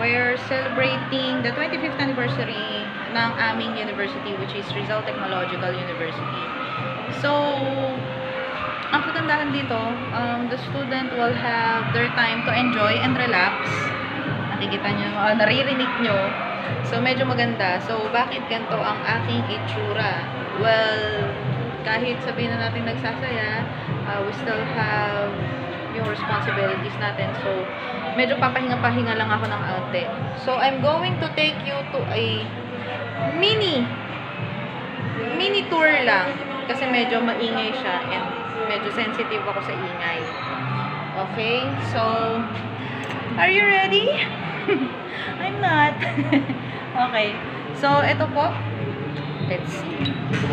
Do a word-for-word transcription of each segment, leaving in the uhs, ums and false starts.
we're celebrating the twenty-fifth anniversary ng aming university, which is Rizal Technological University. So, ang kagandahan dito, um, the student will have their time to enjoy and relax. Nakikita nyo, uh, naririnig nyo. So, medyo maganda. So, bakit ganito ang aking itsura? Well, kahit sabihin na natin nagsasaya, uh, we still have yung responsibilities natin. So, medyo papahinga-pahinga lang ako ng ante. So, I'm going to take you to a mini mini tour lang. Kasi medyo maingay siya and medyo sensitive ako sa ingay. Okay? So, are you ready? I'm not. Okay. So, ito po. Let's see.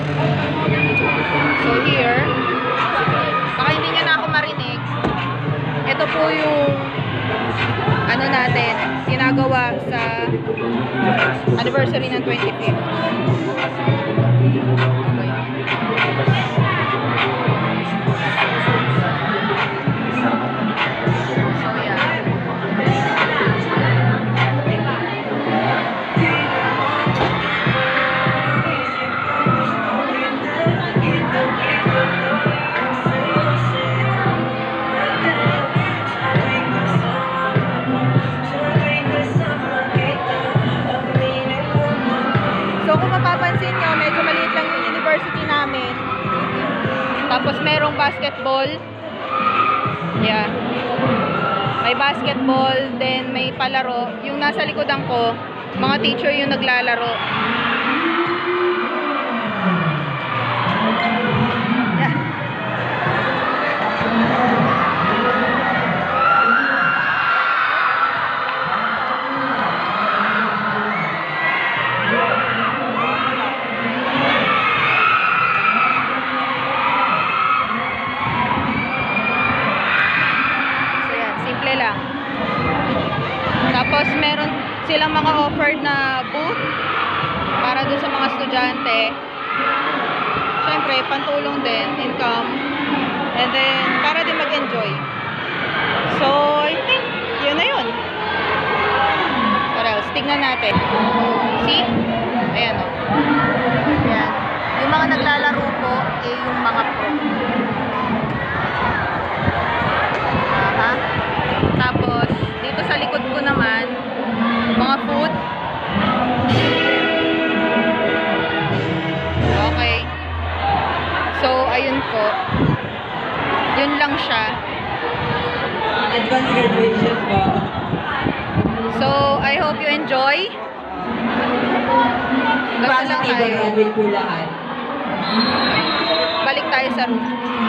So, here. Baka hindi nyo na ako marinig. Ito po yung ano natin, ginagawa sa anniversary ng twenty-fifth. Okay. So, yeah. So, kung mapapansin nyo, medyo maliit lang yung university namin. Tapos, merong basketball. Yeah. May basketball, then may palaro. Yung nasa likodan ko, mga teacher yung naglalaro. Yeah. Lang. Tapos meron silang mga offered na booth para dun sa mga estudyante. Siyempre, pantulong din, income. And then, para din mag-enjoy. So, I think, yun na yun. What else? Tignan natin. See? Ayan o. Ayan. Yung mga naglalaro po, eh yung mga pro. Aha. Tapos, dito sa likod ko naman, mga food. Okay. So, ayun po. Yun lang siya. Advanced graduation po. So, I hope you enjoy. Basta lang tayo. Balik tayo sa room.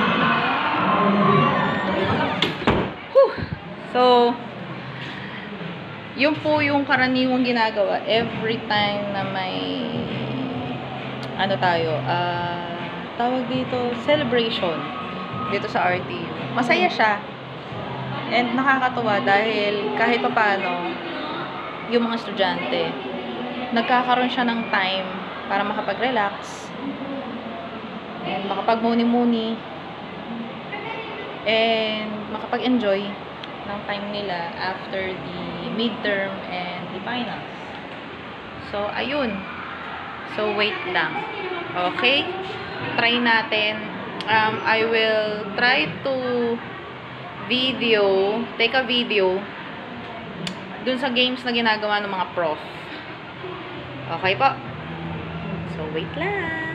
So, yun po yung karaniwang ginagawa every time na may ano tayo, uh, tawag dito, celebration dito sa R T U. Masaya siya and nakakatuwa dahil kahit pa paano yung mga estudyante nagkakaroon siya ng time para makapag-relax and makapag-muni-muni and makapag-enjoy ng time nila after the midterm and the finals. So, ayun. So, wait lang. Okay? Try natin. Um, I will try to video, take a video dun sa games na ginagawa ng mga prof. Okay po? So, wait lang.